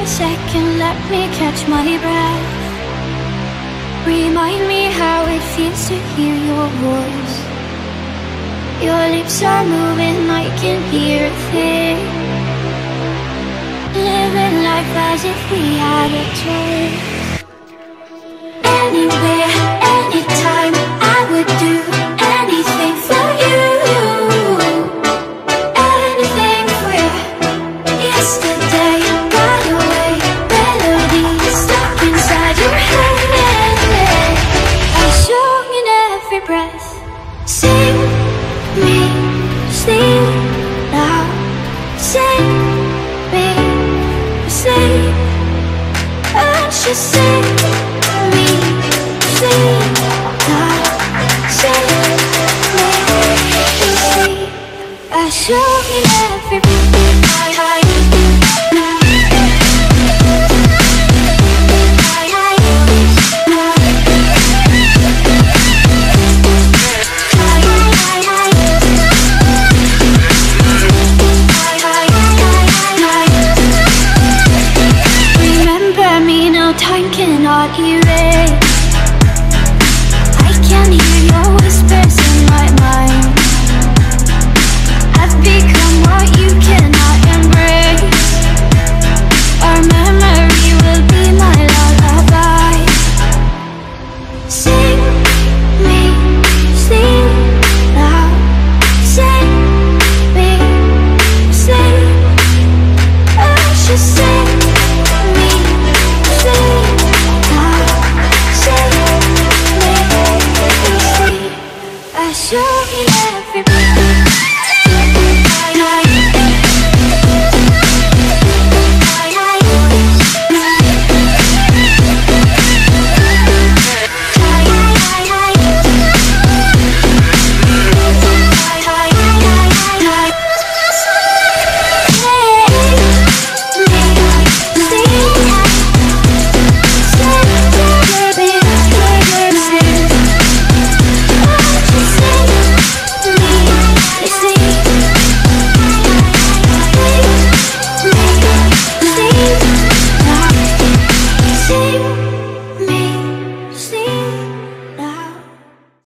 second, let me catch my breath. Remind me how it feels to hear your voice. Your lips are moving, I can hear a thing. Living life as if we had a choice. Anywhere, anytime, I would do anything for you. Anything for you. Yesterday got away, melodies stuck inside your head. I sung in every breath. Sing me, sleep now. Sing me, sleep. And she sing me, sleep now. Sing me, sleep. I sung in every breath.